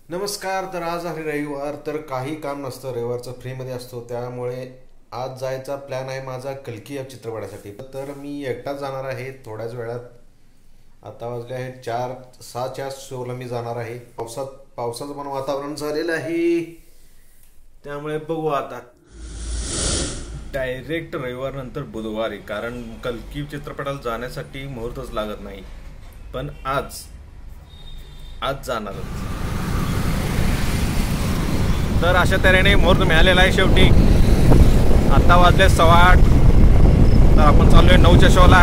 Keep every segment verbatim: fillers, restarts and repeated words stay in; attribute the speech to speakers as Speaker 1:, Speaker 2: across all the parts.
Speaker 1: नमस्कार. तर आज आहे रविवार, तर काही काम नसतं, रविवारचं फ्रीमध्ये असतो, त्यामुळे आज जायचा प्लॅन आहे माझा कल्की या चित्रपटासाठी. तर मी एकटाच जाणार आहे थोड्याच वेळात. आता वाजले आहेत चार सहाच्या शोला मी जाणार आहे. पावसात पावसाचं पण वातावरण झालेलं आहे, त्यामुळे बघू आता. डायरेक्ट रविवार नंतर बुधवारी, कारण कल्की चित्रपटाला जाण्यासाठी मुहूर्तच लागत नाही. पण आज आज जाणारच. तर अशा तऱ्हेने मुहूर्त मिळालेला आहे शेवटी. आता वाजले सव्वा आठ, तर आपण चाललोय नऊच्या शोला.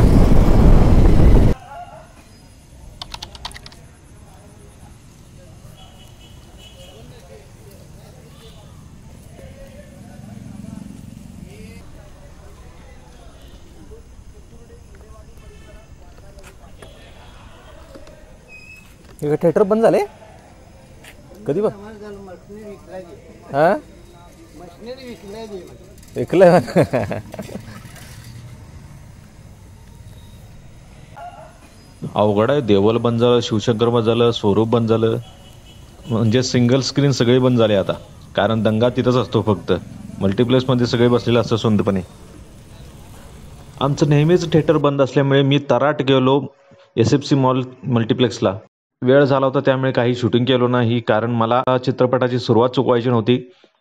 Speaker 2: थिएटर बंद झाले कधी बघ. हा विकलं.
Speaker 3: अवघड आहे. देवल बंद झालं, शिवशंकर बंद झालं, स्वरूप बंद झालं, म्हणजे सिंगल स्क्रीन सगळे बंद झाले आता. कारण दंगा तिथंच असतो, फक्त मल्टिप्लेक्स मध्ये सगळे बसलेले असतं स्वतंत्रपणे. आमचं नेहमीच थिएटर बंद असल्यामुळे मी तराट गेलो एस एफ सी मॉल मल्टिप्लेक्सला. वेळ झाला होता त्यामुळे काही शूटिंग केलो नाही, कारण मला चित्रपटाची सुरुवात चुकवायची नव्हती.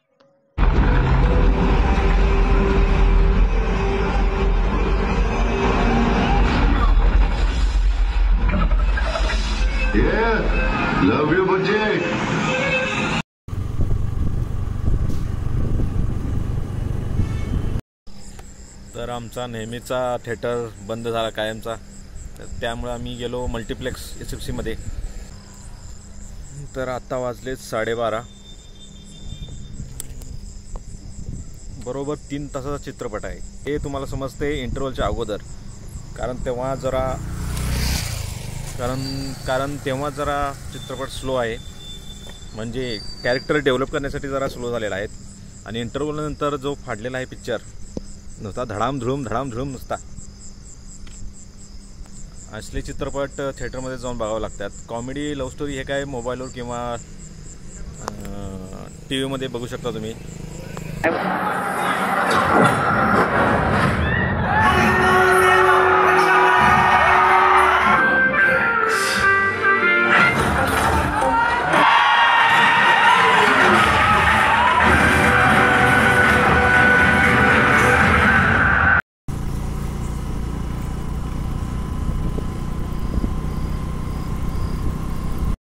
Speaker 4: लव यू बच्चे.
Speaker 1: तर आमचा नेहमीचा थिएटर बंद झाला कायमचा, तर त्यामुळे आम्ही गेलो मल्टिप्लेक्स एस एफ सीमध्ये. तर आता वाजले साडेबारा. बरोबर तीन तासाचा चित्रपट आहे. हे तुम्हाला समजते इंटरव्हलच्या अगोदर, कारण तेव्हा जरा कारण कारण तेव्हा जरा चित्रपट स्लो आहे, म्हणजे कॅरेक्टर डेव्हलप करण्यासाठी जरा स्लो झालेला आहे. आणि इंटरव्हलनंतर जो फाडलेला आहे पिक्चर, नुसता धडामधूम धडामधूम नुसता. असले चित्रपट थिएटरमध्ये जाऊन बघावं लागतात. कॉमेडी लव्ह स्टोरी हे काय मोबाईलवर किंवा टी व्हीमध्ये बघू शकता तुम्ही.